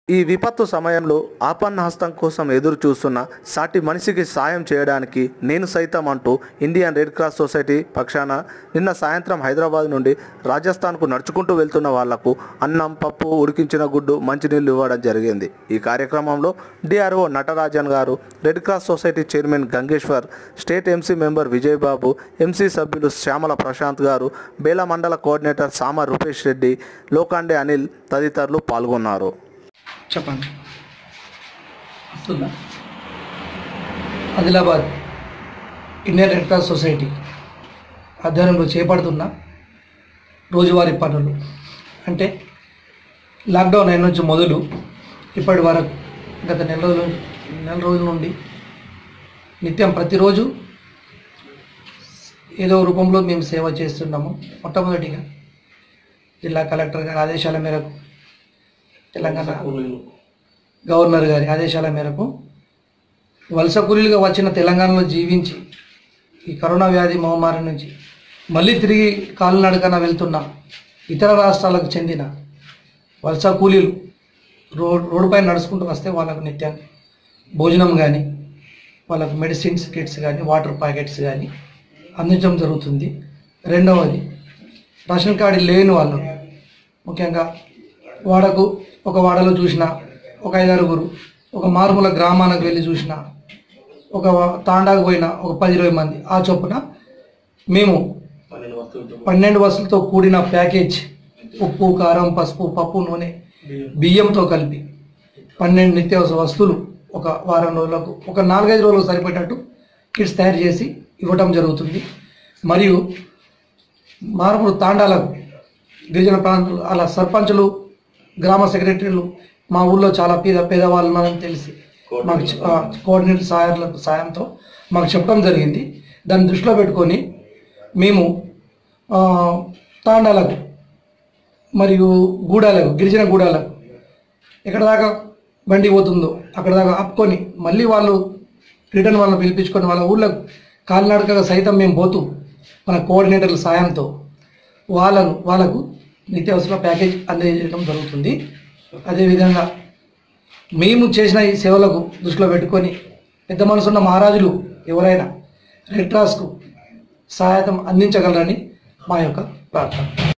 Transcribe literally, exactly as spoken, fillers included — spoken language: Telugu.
ఈ విపత్తు సమయంలో ఆపన్న హస్తం కోసం ఎదురు చూస్తున్న సాటి మనిషికి సాయం చేయడానికి నేను సైతం అంటూ ఇండియన్ రెడ్ క్రాస్ సొసైటీ పక్షాన నిన్న సాయంత్రం హైదరాబాద్ నుండి రాజస్థాన్కు నడుచుకుంటూ వెళ్తున్న వాళ్లకు అన్నం, పప్పు, ఉడికించిన గుడ్డు, మంచినీళ్ళు ఇవ్వడం జరిగింది. ఈ కార్యక్రమంలో DRO Natarajan garu, red cross society chairman Gangeshwar, state MC member Vijay Babu, MC సభ్యులు శ్యామల ప్రశాంత్ గారు, బేల మండల కోఆర్డినేటర్ సామ రూపేష్ రెడ్డి, లోకాండే అనిల్ తదితరులు పాల్గొన్నారు. చెప్పండి. వస్తుందా? Adilabad Indian red cross society ఆధ్వర్యంలో చేపడుతున్న రోజువారీ పనులు అంటే లాక్డౌన్ అయిన నుంచి మొదలు ఇప్పటి వరకు గత నెల రోజులు నెల రోజుల నుండి నిత్యం ప్రతిరోజు ఏదో రూపంలో మేము సేవ చేస్తున్నాము. మొట్టమొదటిగా జిల్లా కలెక్టర్ గారి ఆదేశాల మేరకు, తెలంగాణ గవర్నర్ గారి ఆదేశాల మేరకు వలస కూలీలుగా వచ్చిన తెలంగాణలో జీవించి ఈ కరోనా వ్యాధి మహమ్మారి నుంచి మళ్ళీ తిరిగి కాలినడకన వెళ్తున్న ఇతర రాష్ట్రాలకు చెందిన వలస కూలీలు రోడ్ రోడ్డుపై నడుచుకుంటూ వస్తే వాళ్ళకు నిత్యం భోజనం కానీ, వాళ్ళకు మెడిసిన్స్ కిట్స్ కానీ, వాటర్ ప్యాకెట్స్ కానీ అందించడం జరుగుతుంది. రెండవది, రేషన్ కార్డు లేని వాళ్ళు, ముఖ్యంగా వాడకు ఒక వాడలో చూసిన ఒక ఐదారుగురు, ఒక మారుమూల గ్రామానికి వెళ్ళి చూసిన ఒక తాండాకు పోయిన ఒక పది ఇరవై మంది ఆ చొప్పున మేము పన్నెండు వస్తువులతో కూడిన ప్యాకేజ్ ఉప్పు, కారం, పసుపు, పప్పు, నూనె, బియ్యంతో కలిపి పన్నెండు నిత్యావసర వస్తువులు ఒక వారం రోజులకు, ఒక నాలుగైదు రోజులకు సరిపోయేటట్టు కిట్స్ తయారు చేసి ఇవ్వటం జరుగుతుంది. మరియు మారుమూల తాండాలకు, గిరిజన ప్రాంతాలు అలా సర్పంచులు, గ్రామ సెక్రటరీలు మా ఊళ్ళో చాలా పేద పేదవాళ్ళు మనకు తెలిసి మాకు కోఆర్డినేటర్ సహాయాల సాయంతో మాకు చెప్పడం జరిగింది. దాన్ని దృష్టిలో పెట్టుకొని మేము తాండాలకు మరియు గూడాలకు, గిరిజన గూడాలకు ఎక్కడ దాకా బండి పోతుందో అక్కడ దాకా ఆపుకొని మళ్ళీ వాళ్ళు రిటర్న్ వాళ్ళని పిలిపించుకొని వాళ్ళ ఊళ్ళకు కాలినడకగా సైతం మేము పోతూ మన కోఆర్డినేటర్ల సాయంతో వాళ్ళను వాళ్ళకు నిత్యావసర ప్యాకేజ్ అందజేయడం జరుగుతుంది. అదేవిధంగా మేము చేసిన ఈ సేవలకు దృష్టిలో పెట్టుకొని పెద్ద మనసున్న మహారాజులు ఎవరైనా రెడ్ క్రాస్కు సహాయం అందించగలరని మా యొక్క ప్రార్థన.